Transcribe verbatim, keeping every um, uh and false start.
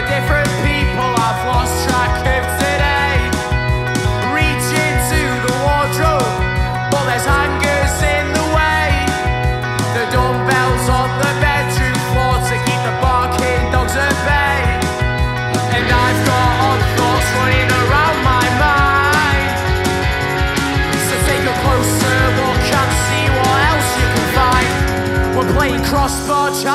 different people I've lost track of today. Reach into the wardrobe, but there's hangers in the way. The dumbbells on the bedroom floor to keep the barking dogs at bay. And I've got odd thoughts running around my mind. So take a closer look and see what else you can find. We're playing crossbar